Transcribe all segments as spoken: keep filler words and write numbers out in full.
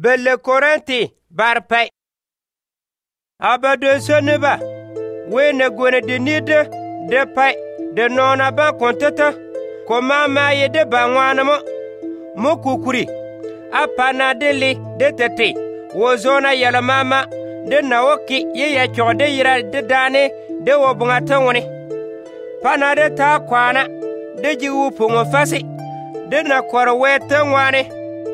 belle Korinti barpai. Aba de soneba, we ne gone de nide, de pai, de nona ba kontata, koma ma ye de bangwana mo, mo kukuri, apana de li, de tete, wozona yala mama, de naoki ye ya chode yira de dane, de wobungata wone. Pana de ta kwana, de jiwu pungo fasi, de na kwara wete wane.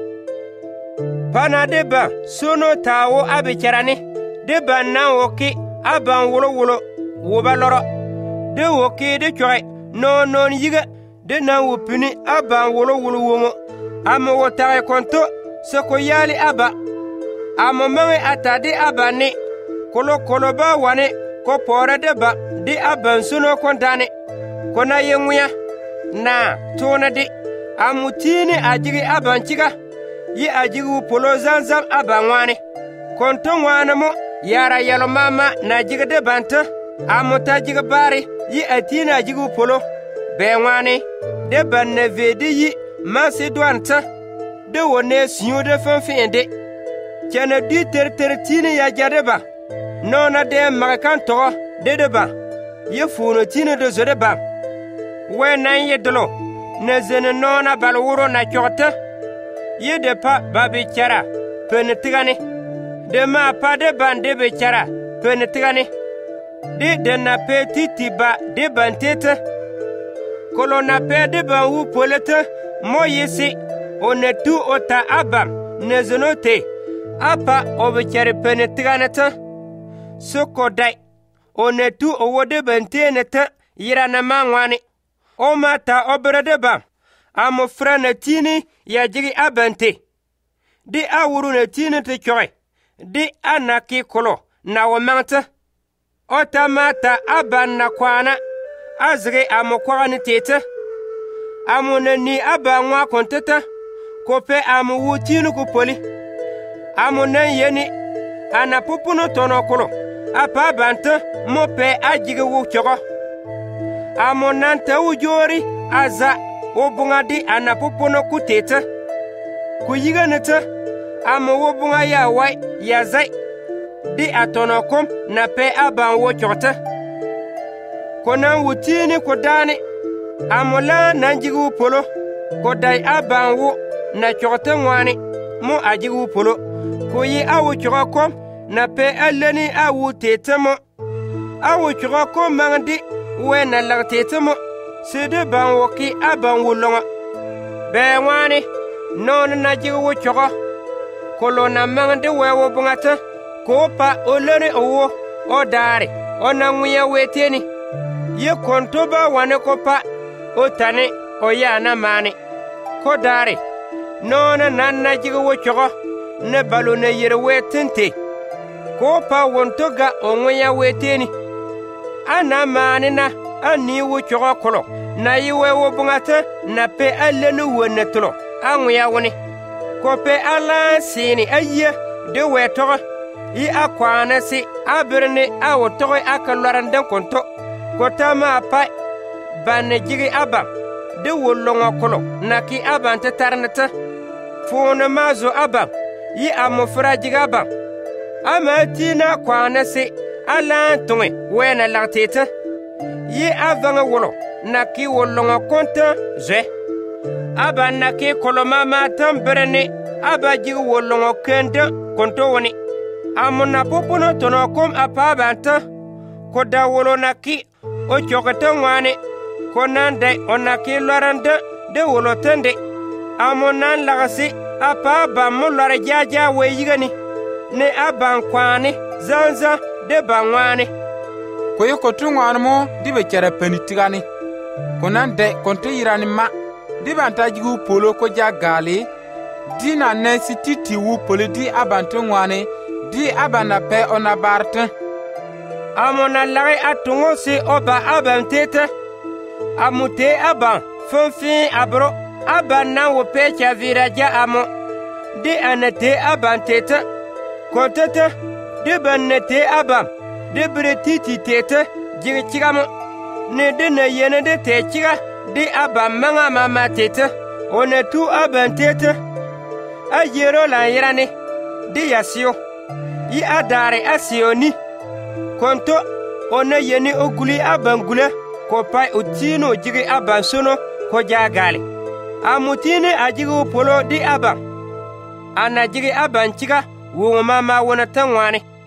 Pana de ba, sono tawo abicharani, de ba na woki, aban wulo wulo, wuba loro. De woki de choy, no non yiga, de na wupini aban wulo wulo wumo. Ama wotare konto, soko yali aba. Ama mange atade abane, kolo kolo ba wane, ko pora de ba, di aban suno kontane. Kona yenguya, na tona di, amutini ajigi aban chiga, yi ajigi polo zanzam aban wane. Konto wane mo, yara yalo mama na jiga de banta, amuta jiga bari, yi atini ajigi polo. Be wane, de ban ne vedi yi, masi douanta, de wone siyo de fanfinde. Kena di ter ter tini ya jadeba, nona de marakan togo, de deba, yi funo tini de zodeba. We nan ye dolo, ne zene nona balwuro na chota, ye de pa babi chara, penetigani, de ma pa de ban de be chara, penetigani, de de na pe titi ba de ban tete, kolo na pe de ban wu polete, mo yesi, o ne tu ota abam, ne zenote, apa obe chare penetiganeta, soko dai, o ne tu o wode bente neta, yira na mangwani. O mata obrede ba, amo fra na tini ya jigi abante. Di awuru na tini te choy, di anaki kolo na wamanta. Ota mata aban na kwana, azri amo kwani tete. Amo na ni aban wa konteta, kope amo wu tini kupoli. Amo na yeni, anapupuno tono kolo, apa banta mope ajigi wu chogo. Amo nanta ujori aza wobunga di anapupuno kuteta. Kuyiga neta, amo wobunga ya wai ya zai. Di atonokom na pe aban wo chota. Konan wutini kodani, amo la nanjigu polo. Kodai aban wo na chota ngwani, mo ajigu polo. Kuyi awu chokom na pe aleni awu teta mo. Awu chokom mangdi. We na lagtete mo, sede ban woki aban wulonga. Be wani, non na jigu wuchogo. Kolo na mangde we wo bungata, ko pa olere owo, o dari, o na nguya weteni. Ye konto ba wane ko pa, o tane, o ya na mani. Ko dari, non na na jigu wuchogo, ne balu ne yere wetente. Ko pa wonto ga o nguya weteni. Ana manina ani wu chogo kolo na yiwe wo bungata na pe alenu wonetlo anwu ya woni ko pe ala sini ayya de we togo yi akwana si abirne awo togo akaloran den konto ko tama pa banne jigi aba de wolonga kolo na ki abante tarnata fona mazo aba yi amofra jiga aba ama tina kwana si ala tonge wena lagteta yi avanga wolo na ki wolonga konta ze aba na ki koloma ma tambrene aba jigi wolonga kenda konto woni amuna popono tono kom apa banta ko da wolo na ki o chokata ngwane ko nande onaki loranda de wolo tende amonan lagasi apa ba mo lore jaja we yigani ne aban kwani zanza de bangwane ko yoko tungwan mo dibe kera penitigani konan de konto yirani ma dibe antajigu polo ko jagali dina ne sititi wu polo di abantungwane di abana pe ona barte amona lare atungo si oba abantete amute aban fonfi abro abana wo pe chaviraja amo di anate abantete kotete de bannete abam de bretiti tete jigi chigamo ne de na yene de te chiga de abam manga mama tete one tu abam tete a yero la yirani di ya siyo yi a daare a siyo ni konto o na yeni o guli a bangule ko pai o tino jigi a bansono ko jagali a mutine a jigi o polo di aba ana jigi a banchiga wo ma ma wona tanwane